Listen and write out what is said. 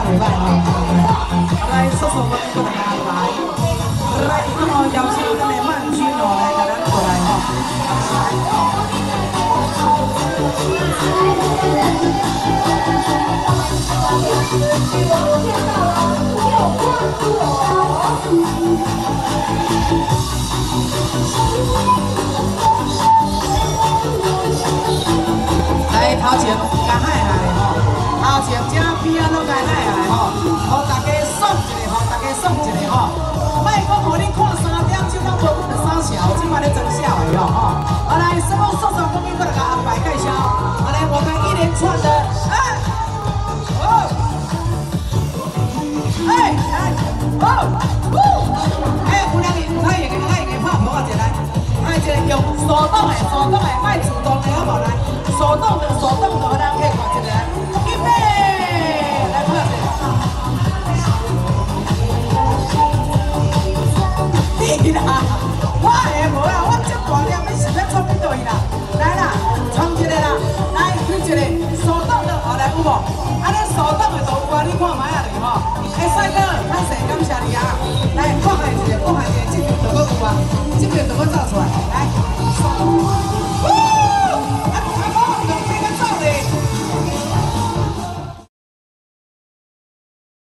袂歹吼。来，叔叔我们过来安排。来，邀请咱的曼君哦来甲咱过来吼。来，头前甲海来吼，头前这边啊拢甲海来吼，互大家爽一下，互大家爽一下吼。莫讲互你看3点，即摆无阮就3小，即摆咧装小的哟吼。好来，什么叔叔我们过来甲安排介绍。好来，我们一连串的有两个太阳拍婆啊，一来，一个用手动的，卖自动的好无来，手动的，互咱去看一个来，预备，来拍一个。你啦，我下无啦，我这大粒要是要创哪对啦？来啦，创一个啦，来开一个手动的，后来有无？安尼手动的都有啊，你看卖啊哩吼。哎，帅哥，太谢感谢你啊！来，我下一个，这边就搁有啊，这边就搁走出来，来。